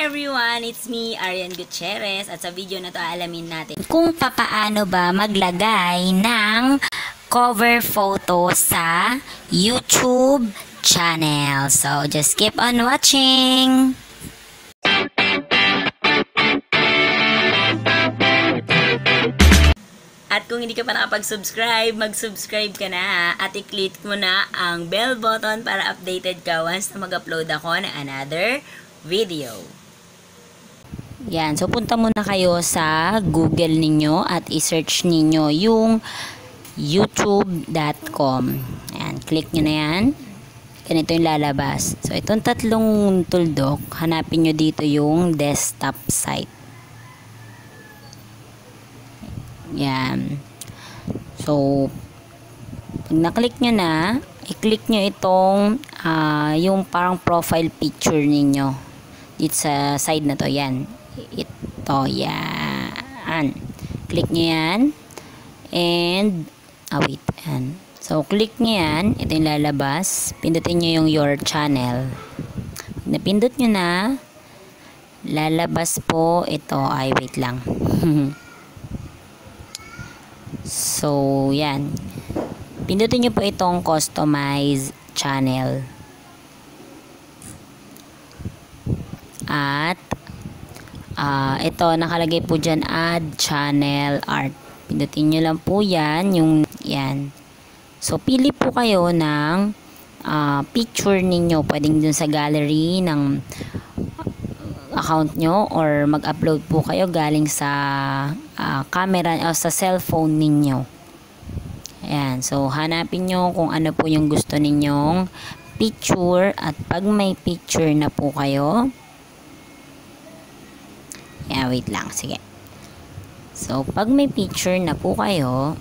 everyone! It's me, Arian Gutierrez, at sa video na to alamin natin kung papaano ba maglagay ng cover photo sa YouTube channel. So, just keep on watching! At kung hindi ka pa nakapag-subscribe, mag-subscribe ka na at i-click mo na ang bell button para updated ka once na mag-upload ako ng another video. Yan, so punta muna kayo sa Google ninyo at i-search ninyo yung youtube.com. Yan, click nyo na yan. Ganito yung lalabas. So itong tatlong tuldok, hanapin nyo dito yung desktop site. Yan. So, pag na-click nyo na, i-click nyo itong yung parang profile picture ninyo. Dito sa side na to. Yan. Ito. Yan. Click nyo yan. And, wait. Yan. So, click nyo yan. Ito yung lalabas. Pindutin nyo yung your channel. Napindot nyo na, lalabas po ito. Ay, wait lang. So, yan. Pindutin nyo po itong customize channel. At, ito, nakalagay po dyan, add channel art. Pindutin nyo lang po yan, yung, yan. So, pili po kayo ng picture ninyo. Pwedeng dun sa gallery ng account nyo or mag-upload po kayo galing sa camera o sa cellphone ninyo. Ayan. So, hanapin nyo kung ano po yung gusto ninyong picture at pag may picture na po kayo, ayan, wait lang. Sige. So, pag may picture na po kayo,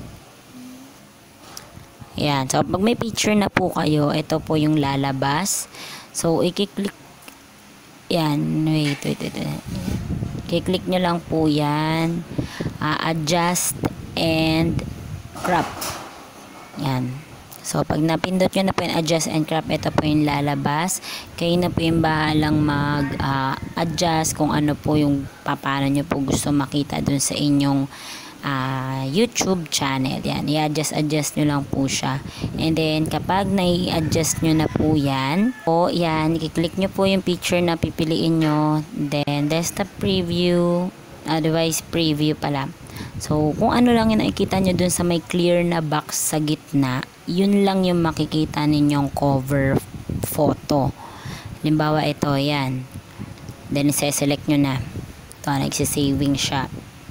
ayan. So, pag may picture na po kayo, ito po yung lalabas. So, i-click yan, wait. Kiklik nyo lang po yan. Adjust and crop. Yan. So, pag napindot nyo na po yung adjust and crop, ito po yung lalabas. Kayo na po yung bahalang mag-adjust kung ano po yung paano nyo po gusto makita dun sa inyong YouTube channel. Yan, i-adjust nyo lang po siya. And then, kapag nai-adjust nyo na po yan, i-click nyo po yung picture na pipiliin nyo. Then, desktop preview, device preview pala. So, kung ano lang yung nakikita nyo dun sa may clear na box sa gitna, yun lang yung makikita ninyong cover photo. Halimbawa, ito, yan. Then, i-select nyo na. Ito, nagsisaving siya.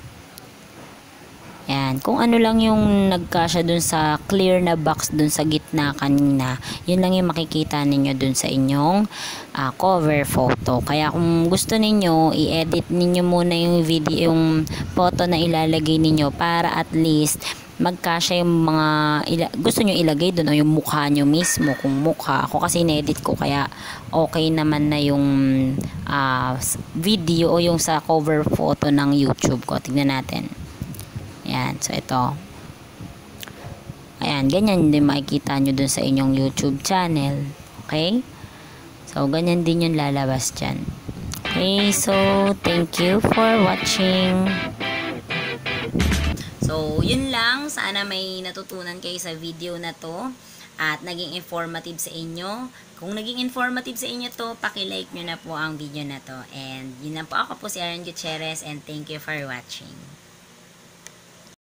Yan. Kung ano lang yung nagkasya dun sa clear na box dun sa gitna kanina, yun lang yung makikita ninyo dun sa inyong cover photo. Kaya kung gusto ninyo, i-edit ninyo muna yung video, yung photo na ilalagay ninyo para at least magkasya yung mga gusto nyo ilagay dun o yung mukha nyo mismo. Kung mukha, ako kasi in-edit ko kaya okay naman na yung video o yung sa cover photo ng YouTube ko. Tignan natin. Ayan, so ito. Ayan, ganyan din makikita nyo dun sa inyong YouTube channel. Okay? So, ganyan din yung lalabas dyan. Okay, so, thank you for watching. So, yun lang. Sana may natutunan kayo sa video na to. At naging informative sa inyo. Kung naging informative sa inyo to, paki-like nyo na po ang video na to. And yun lang po, ako po si Arian Gutierrez and thank you for watching.